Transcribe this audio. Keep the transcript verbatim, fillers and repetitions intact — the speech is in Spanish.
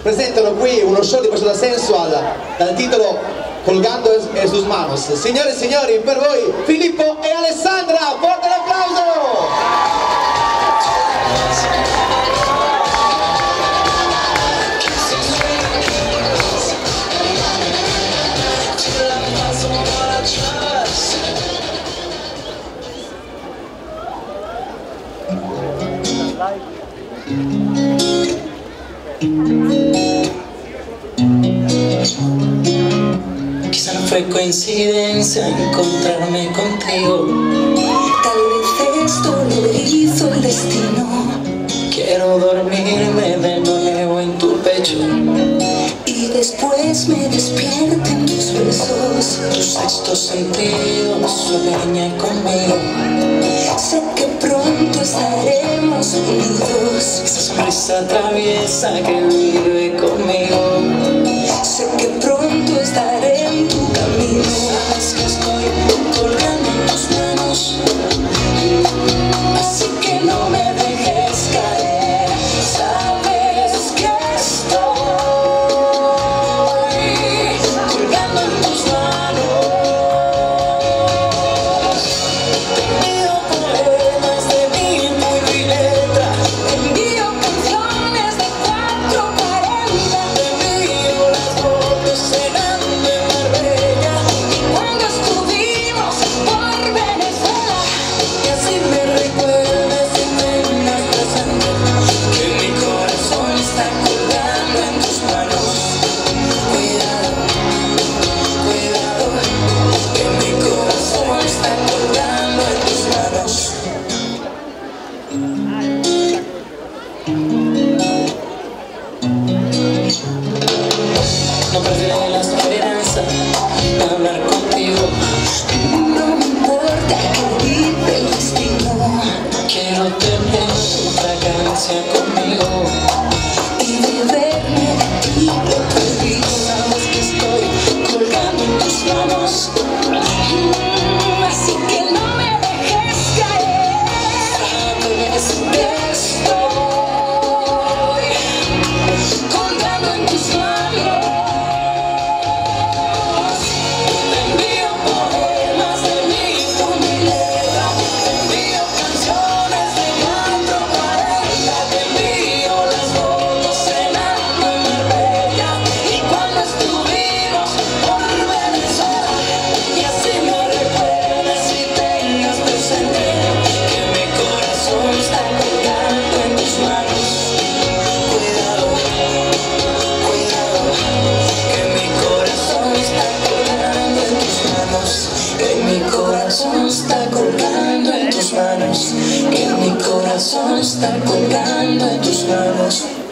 presentano qui uno show di Bachata sensual dal titolo Colgando en sus manos. Signore e signori, per voi Filippo e Alessandra, forte l'applauso! Quizá no fue coincidencia encontrarme contigo, tal vez esto lo hizo el destino. Quiero dormirme de nuevo en tu pecho y después me despierten tus besos. Tu sexto sentido sueña conmigo. Sé que pronto estaremos unidos. Esa sonrisa traviesa que vive conmigo. Sé que pronto estaré en tu camino. Sabes que estoy colgando en tus manos, así que no me dejes caer. Sabes que estoy colgando en tus manos. Te envío poemas de mi puño y letra. Te envío canciones de cuatro cuarenta. Te envío las fotos cenando en Marbella y cuando estuvimos por Venezuela. Y así me recuerdas y tengas presente que mi corazón está colgando en tus manos. Cuidado, cuidado, que mi corazón está colgando en tus manos. No perderé la esperanza de hablar contigo. No me importa que vive el destino. Quiero tener tu fragancia conmigo y beberme de ti lo perdido. Sabes que estoy colgando en tus manos, así que no me dejes caer. Sabes que estoy colgando en tus manos. Te envío poemas de mi puño y letra. Te envío canciones de cuatro cuarenta. Te envío las fotos cenando en Marbella y cuando estuvimos por Venezuela. Y así me recuerdas y tengas presente que mi corazón está colgando en tus manos. Cuidado, cuidado, que mi corazón está colgando en tus manos. Que mi corazón está colgando en tus manos. Que mi corazón está colgando en tus manos.